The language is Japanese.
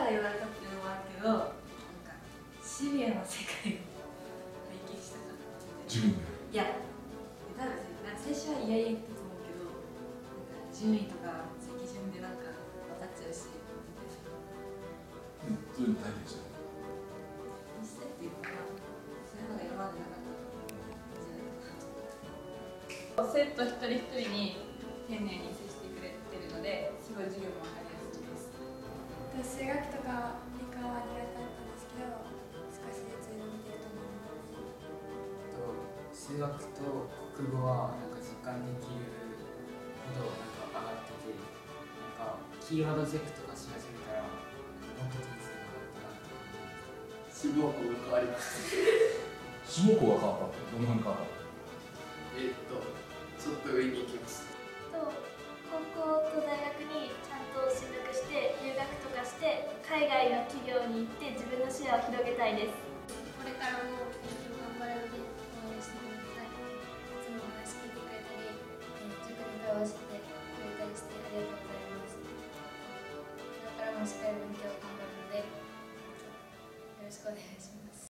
から言われたっていうのもあるけど、なんかシビアな世界を体験したかったって自分で。 いや、多分最初は嫌々言ったと思うけど、なんか順位とか席順でなんか分かっちゃうし、 そういうの体験した。 実際っていうか、そういうのが今までなかったんじゃないかな。生徒一人一人に丁寧に接してくれてるので、すごい授業も分かりやすいです。 数学とか理科は苦手だったんですけど、少しずつ伸びてると思います。 数学と国語はなんか実感できるほどなんか上がってて、なんかキーワードチェックとかし始めたらもっと点数が上がったなって思います。 志望校が変わりました。 志望校が変わった。どの辺に変わった？ ちょっと上に行きました。 高校と大学にちゃんと進学して留学とかして海外の企業に行って自分の視野を広げたいです。 これからも勉強頑張るので応援してください。いつもお話聞いてくれたり、塾に通わせてくれたりしてありがとうございます。これからもしっかり勉強頑張るのでよろしくお願いします。